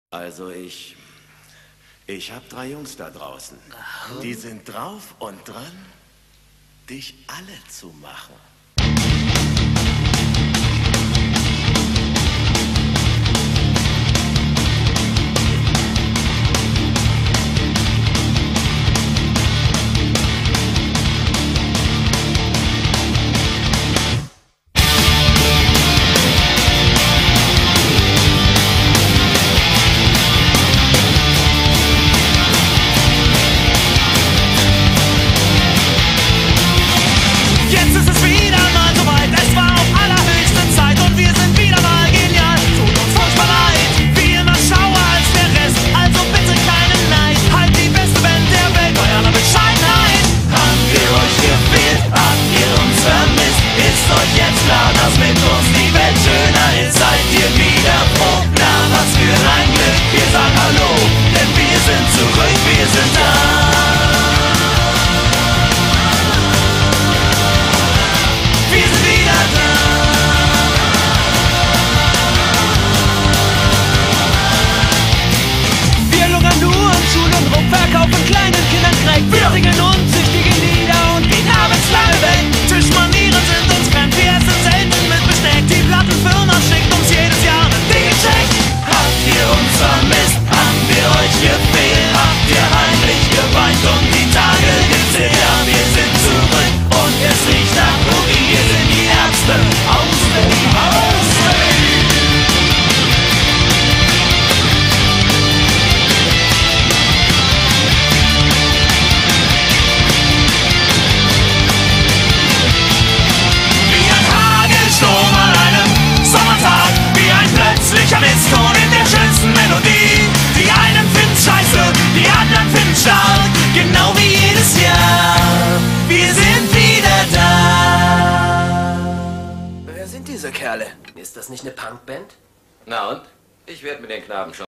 Also ich hab 3 Jungs da draußen. Die sind drauf und dran, dich alle zu machen. Wir singen unzüchtige Lieder und gehen abends lange weg. Tischmanieren sind uns fremd, wir essen selten mit Besteck. Die Plattenfirma schickt uns jedes Jahr einen dicken Check. Habt ihr uns vermisst? Haben wir euch gefehlt? Habt ihr heimlich geweint und die Tage gezählt? Ja, wir sind zurück und es riecht nach Boogie. Wir sind die Ärzte aus dem Haus. Mistton in der schönsten Melodie. Die einen finden's scheiße, die anderen finden's stark. Genau wie jedes Jahr. Wir sind wieder da. Wer sind diese Kerle? Ist das nicht eine Punkband? Na und? Ich werde mit den Knaben schon